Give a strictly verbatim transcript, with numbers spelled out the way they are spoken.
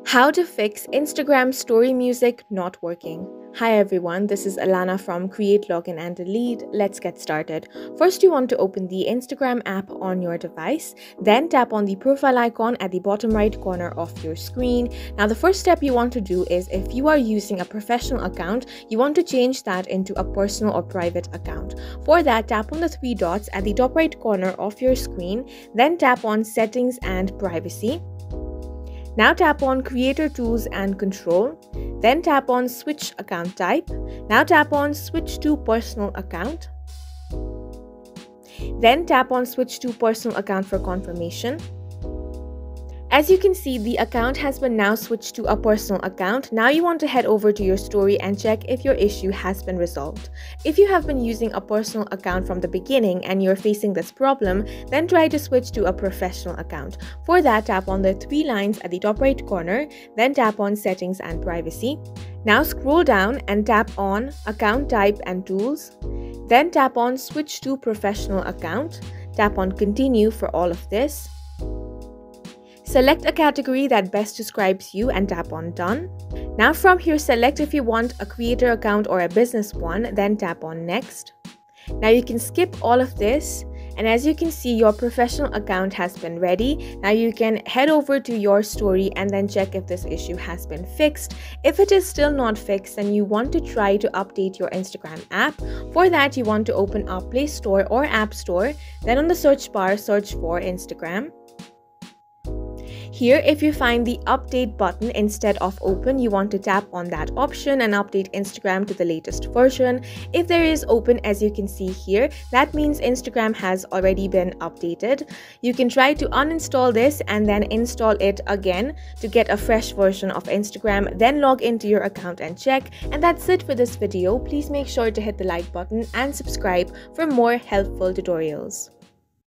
How to fix Instagram story music not working. Hi everyone, this is Alana from Create, Login and Delete. Let's get started. First, you want to open the Instagram app on your device. Then tap on the profile icon at the bottom right corner of your screen. Now, the first step you want to do is if you are using a professional account, you want to change that into a personal or private account. For that, tap on the three dots at the top right corner of your screen. Then tap on Settings and Privacy. Now tap on Creator Tools and Control. Then tap on Switch Account Type. Now tap on Switch to Personal Account. Then tap on Switch to Personal Account for confirmation. As you can see, the account has been now switched to a personal account. Now you want to head over to your story and check if your issue has been resolved. If you have been using a personal account from the beginning and you're facing this problem, then try to switch to a professional account. For that, tap on the three lines at the top right corner, then tap on Settings and Privacy. Now scroll down and tap on Account Type and Tools. Then tap on Switch to Professional Account. Tap on Continue for all of this. Select a category that best describes you and tap on Done. Now from here, select if you want a creator account or a business one, then tap on Next. Now you can skip all of this, and as you can see, your professional account has been ready. Now you can head over to your story and then check if this issue has been fixed. If it is still not fixed, then you want to try to update your Instagram app. For that, you want to open up Play Store or App Store. Then on the search bar, search for Instagram. Here, if you find the update button instead of open, you want to tap on that option and update Instagram to the latest version. If there is open, as you can see here, that means Instagram has already been updated. You can try to uninstall this and then install it again to get a fresh version of Instagram. Then log into your account and check. And that's it for this video. Please make sure to hit the like button and subscribe for more helpful tutorials.